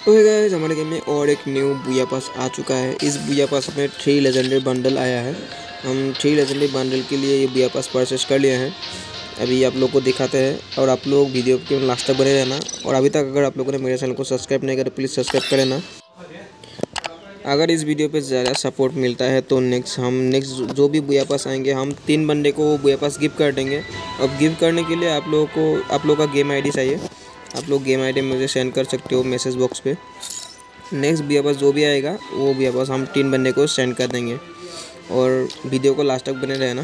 तो है गाइस, हमारे गेम में और एक न्यू बुया पास आ चुका है। इस बुया पास में 3 लेजेंडरी बंडल आया है। हम 3 लेजेंडरी बंडल के लिए ये बुया पास परचेस कर लिए हैं। अभी आप लोग को दिखाते हैं और आप लोग वीडियो के लास्ट तक बने रहना। और अभी तक अगर आप लोगों ने मेरे चैनल को सब्सक्राइब नहीं करा, प्लीज़ सब्सक्राइब कर लेना। अगर इस वीडियो पे ज़्यादा सपोर्ट मिलता है तो नेक्स्ट जो भी बुया पास आएंगे हम 3 बंदे को बुया पास गिफ्ट कर देंगे। अब गिफ्ट करने के लिए आप लोगों का गेम आईडी चाहिए। आप लोग गेम आईडी मुझे सेंड कर सकते हो मैसेज बॉक्स पे। नेक्स्ट बुया पास जो भी आएगा वो बुया पास हम 3 बंदे को सेंड कर देंगे। और वीडियो को लास्ट तक बने रहना।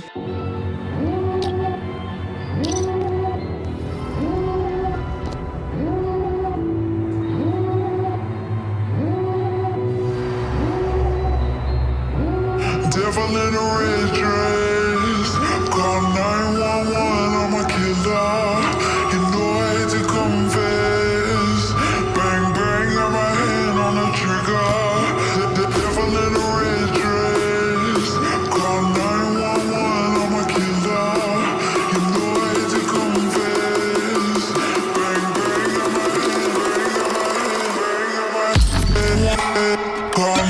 Devil in a red dress, call 911, I'm a killer. You know I hate to confess. Bang bang, got my hand on the trigger. The devil in a red dress, call 911, I'm a killer. You know I hate to confess. Bang bang, got my hand, call.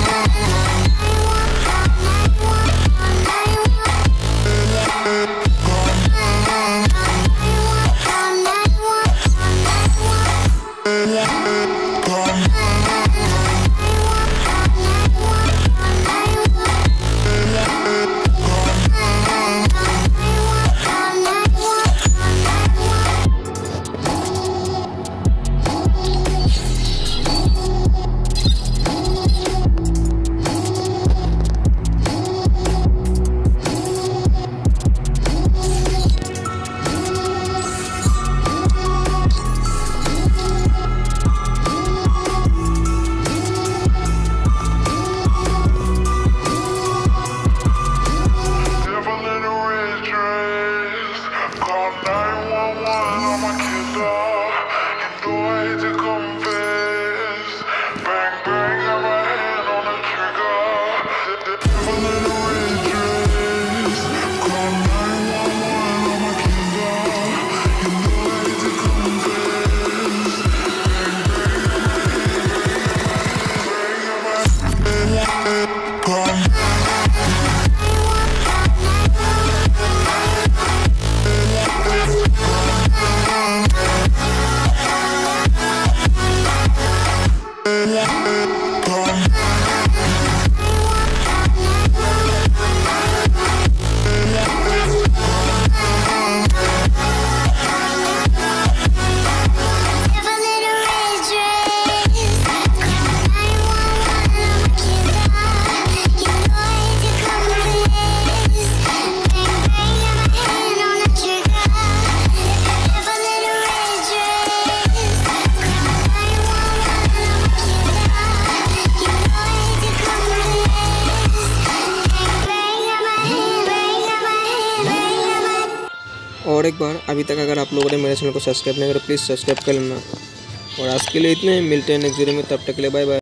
और एक बार, अभी तक अगर आप लोगों ने मेरे channel को सब्सक्राइब नहीं करा, प्लीज़ सब्सक्राइब कर लेना। और आज के लिए इतने, मिलते हैं नेक्स्ट वीडियो में, तब तक के लिए बाय बाय।